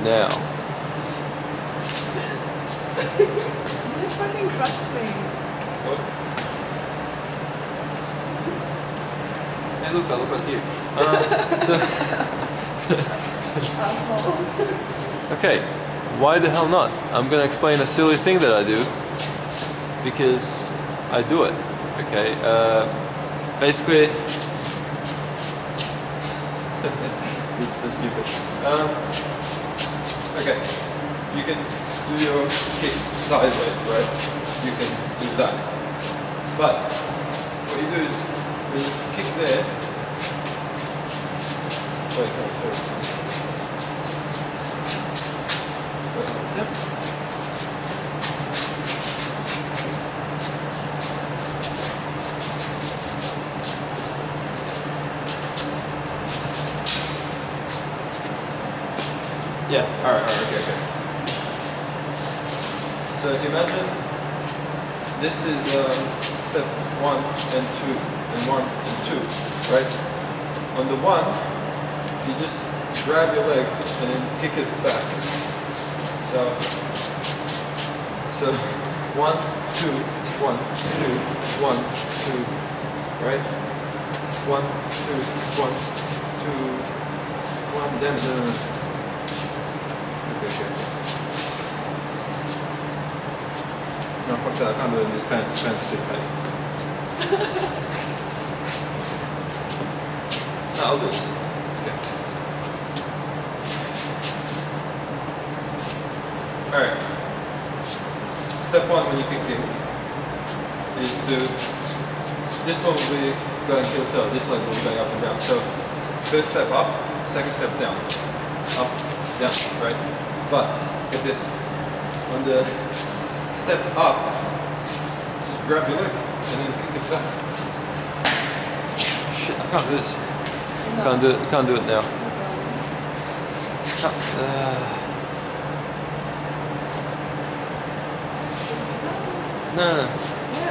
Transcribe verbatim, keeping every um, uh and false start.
now. You fucking crushed me. What? Hey, look, I look like you. Um, so, Asshole. okay, why the hell not? I'm gonna explain a silly thing that I do because I do it. Okay, uh, basically, this is so stupid. Um, okay, you can do your kicks sideways, right? You can do that. But what you do is when you kick there. Wait, no, sorry. Yep. Yeah, alright, alright, okay, okay. So imagine this is um, step one and two, and one and two, right? On the one, you just grab your leg and then kick it back. So, so one, two, one, two, one, two, right? One, two, one, two, one, then, then, then. Okay, okay. No, fuck that, I can't do it in this pants, this pants is too tight. No, I'll do this. Okay. Alright. Step one when you kick in is to, this one will be going heel toe, this leg will be going up and down. So, first step up, second step down. Up, down, right? But, get this, on the step up, just grab your leg and then kick it back. Shit, I can't do this. No. Can't do it, can't do it now. Can't, uh, no, no, no.